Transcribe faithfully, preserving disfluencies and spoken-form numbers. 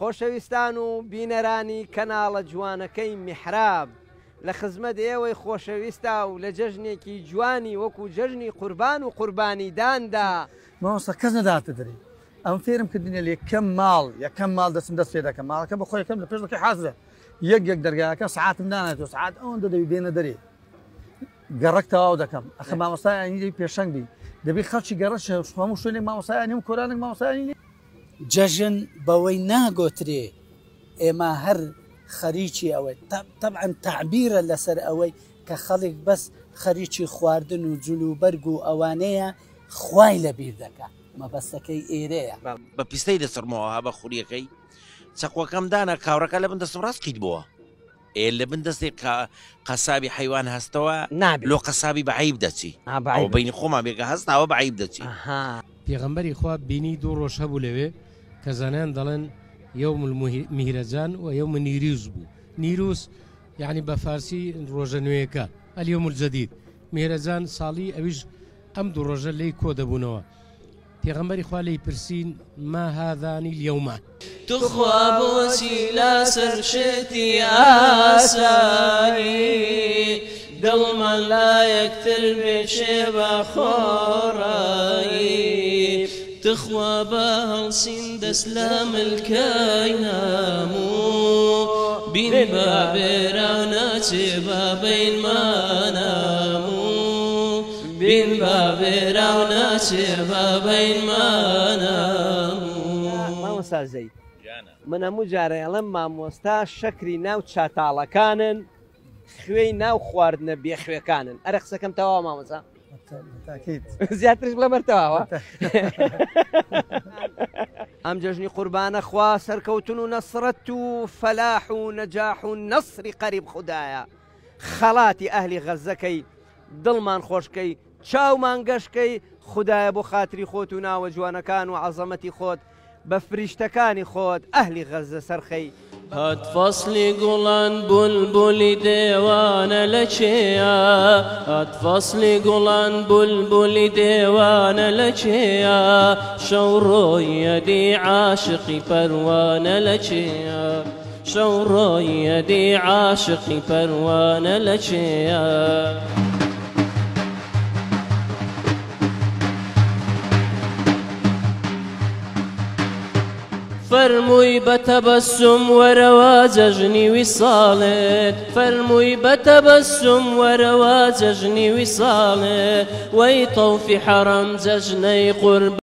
خۆشەویستان و بینەرانی کەناڵە جوانەکەی میحراب لە خزمەت ئێوەی خۆشەویستە و لە جەژنێکی جوانی وەکو جەژنی قوربان و قوربانی داندا مامۆستا کەس نەداتە دەری ئەم فێرم کردنە لە یەکەم ماڵ یەکەم ماڵ دەچم دەست پێ دەکەم ماڵەکە بە خۆی یەکەم لە پێش دەکەی حازرە یەک یەک دەرگاکە سعاتم دانێتەوە سعات ئەوەندە دەبی بێنە دەرێ گەڕک تەواو دەکەم ئەخە مامۆستایانی پێشەنگ بی دەبی خەڵکی گەڕەش هەموو شوێنێک مامۆستایانی و کۆرانێک مامۆستایانی جەژن بەوەی ناگۆترێ ئێمە هەر خەریکی ئەوەی طبعا تعبیرە لەسەر ئەوەی کە خەڵک بەس خەریکی خواردن و جلوبەرگ و ئەوانەیە خوای لەبیر دەکە مەبەستەکەی ئێرەیە بە پیستەی دەسەرمەوە ها بە خوریەکەی چەقوەکەم دانا کاوڕەکە لە بن دەستم ڕاست کیتبووە ئێ لە بن دەستی قەسابی حیوان هەستەوە لۆ قەسابی بەعیب دەچی ئەو بینی خۆمان بێگە هەستاوە بەعیب دەچی پێغەمبەری خوا بینی دوو ڕۆژ هەبوو لەوێ کە زانیان دەڵێن یەوم میهرەجان و یەوم نیروز بوو نیروز یعنی بە فارسی ڕۆژە نوێیەکە ئەلیۆم الجەدید میهرەجان ساڵی ئەویش ئەم دوو ڕۆژە لی کۆ دەبوونەوە پێغەمبەری خوا لی پرسین ما هذانی اليومە تخوا بۆچی لەسەر شتی ئاسایی دڵمان لا یەکتر بێشێ بە خۆڕایی تخوا بە هەڵسین دەست لە ملکای ناموو بین بە بێراو ناچێ بە بینمانەموو بین بە بێراو ناچێ بە بینمانەموو مامۆستا زەید من هەموو جارە ئەڵێم مامۆستا شەکری ناو چاتاڵەکانن خوێی ناو خواردنە بێخوێکانن ئەرە قسەکەم تەواوە مامۆستا زیاترش بڵێ بەرتەواوە ئەم جەژنی قوربانە خوا سەرکەوتن و نەسرەت و فەلاح و نەجاح و نەسری قەریب خوددایە خەڵاتی ئەهلی غەزەکەی دڵمان خۆشکەی چاومان گەشکەی خوددایە بۆ خاتری خۆت و ناوە جوانەکان و عەزەمەتی خۆت بە فریشتەکانی خۆت ئەهلی غەزە سەرخەی هات فەسلی گوڵان بولبولی دێوانە لە چێیە هات فەسلی گوڵان بولبولی دێوانە لە چێیە شەو ڕۆیەدی عاشقی پەروانە لە چێیە شەو ڕۆیەدی عاشقی پەروانە لە چێیە فەرمووی بە تەبەسوم وەرەوە جەژنی ویساڵێت فەرمووی بە تەبەسوم وەرەوە جەژنی ویساڵێت وەی تەوفی حەرەم جەژنەی قوربان